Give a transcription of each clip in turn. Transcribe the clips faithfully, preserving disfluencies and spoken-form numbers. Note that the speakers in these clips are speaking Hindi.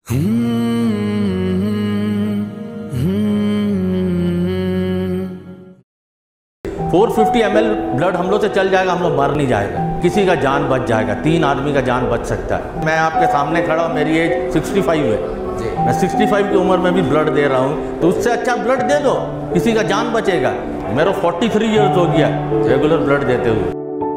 Four fifty M L blood हम लोग से चल जाएगा, हम लोग मर नहीं जाएगा, किसी का जान बच जाएगा, तीन आदमी का जान बच सकता है। मैं आपके सामने खड़ा हूँ, मेरी एज सिक्सटी फाइव है, मैं सिक्सटी फाइव की उम्र में भी ब्लड दे रहा हूँ, तो उससे अच्छा ब्लड दे दो, किसी का जान बचेगा। मेरा फोर्टी थ्री ईयर्स हो गया रेगुलर ब्लड देते हुए।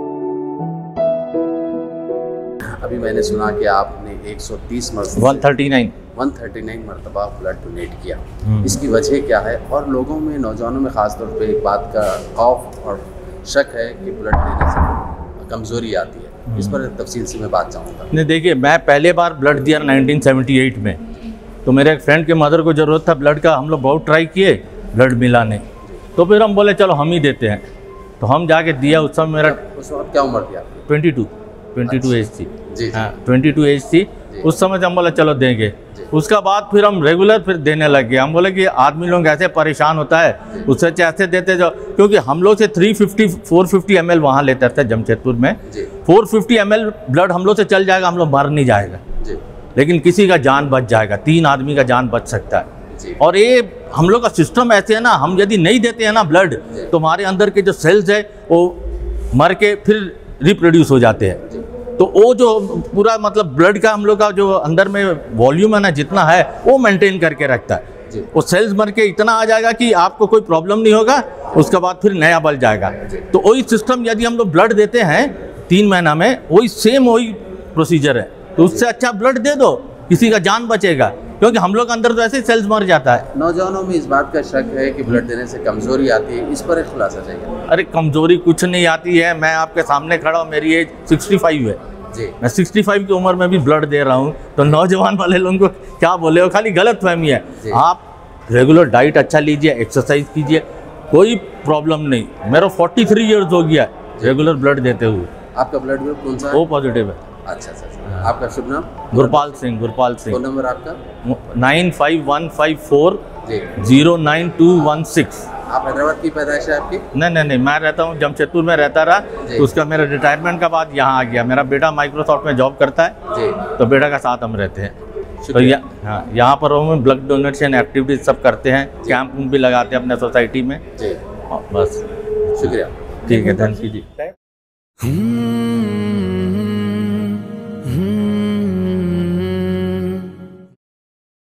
अभी मैंने सुना कि आपने एक सौ तीस मरतबा one thirty nine one thirty nine मरतबा ब्लड डोनेट किया, इसकी वजह क्या है? और लोगों में, नौजवानों में ख़ास तौर पे एक बात का खौफ और शक है कि ब्लड देने से कमज़ोरी आती है, इस पर तफसील से मैं बात चाहूँगा। नहीं, देखिए, मैं पहले बार ब्लड दिया नाइनटीन सेवेंटी एट में, तो मेरे एक फ्रेंड के मदर को ज़रूरत था ब्लड का, हम लोग बहुत ट्राई किए, ब्लड मिला नहीं, तो फिर हम बोले चलो हम ही देते हैं, तो हम जाके दिया। उस समय मेरा उस वक्त क्या उम्र थी आपकी? Twenty two twenty two age थी, जी हाँ ट्वेंटी टू एज थी उस समय। हम बोला चलो देंगे, उसका बाद फिर हम रेगुलर फिर देने लग गए। हम बोले कि आदमी लोग ऐसे परेशान होता है, उससे ऐसे देते जाओ, क्योंकि हम लोग से three fifty four fifty M L वहाँ लेते थे जमशेदपुर में, four fifty M L blood हम लोग से चल जाएगा, हम लोग मर नहीं जाएगा, लेकिन किसी का जान बच जाएगा, तीन आदमी का जान बच सकता है। और ये हम लोग का सिस्टम ऐसे है ना, हम यदि नहीं देते हैं ना ब्लड, तो हमारे अंदर के जो सेल्स है वो मर के फिर रिप्रोड्यूस हो जाते हैं। तो वो जो पूरा मतलब ब्लड का हम लोग का जो अंदर में वॉल्यूम है ना, जितना है वो मेंटेन करके रखता है। वो सेल्स मर के इतना आ जाएगा कि आपको कोई प्रॉब्लम नहीं होगा, उसके बाद फिर नया बल जाएगा। तो वही सिस्टम यदि हम लोग ब्लड देते हैं तीन महीना में, वही सेम वही प्रोसीजर है, तो उससे अच्छा ब्लड दे दो, किसी का जान बचेगा, क्योंकि हम लोग अंदर तो ऐसे ही सेल्स मर जाता है। नौजवानों में इस बात का शक है कि ब्लड देने से कमज़ोरी आती है, इस पर एक खुलासा चाहिए। अरे कमज़ोरी कुछ नहीं आती है, मैं आपके सामने खड़ा हूँ, मेरी एज सिक्सटी फाइव है जी, मैं सिक्सटी फाइव की उम्र में भी ब्लड दे रहा हूँ, तो नौजवान वाले लोगों को क्या बोले, हो खाली गलत फहमी है। आप रेगुलर डाइट अच्छा लीजिए, एक्सरसाइज कीजिए, कोई प्रॉब्लम नहीं। मेरा फोर्टी थ्री ईयर्स हो गया रेगुलर ब्लड देते हुए। आपका ब्लड ग्रुप कौन सा है? ओ पॉजिटिव है। अच्छा अच्छा, आपका शुभ नाम? गुरपाल सिंह। गुरपाल सिंह। फोन नंबर आपका? Nine five one five four zero nine two one six. आप हैदराबाद की पैदाइश है आपकी? नहीं नहीं नहीं, मैं रहता हूँ जमशेदपुर में रहता रहा, तो उसका मेरा रिटायरमेंट का बाद यहाँ आ गया। मेरा बेटा माइक्रोसॉफ्ट में जॉब करता है जी, तो बेटा का साथ हम रहते हैं। तो या, हाँ, यहाँ पर हम ब्लड डोनेशन एक्टिविटीज सब करते हैं, कैंप भी लगाते हैं अपने सोसाइटी में जी। बस, शुक्रिया। ठीक है, धन्यवाद जी।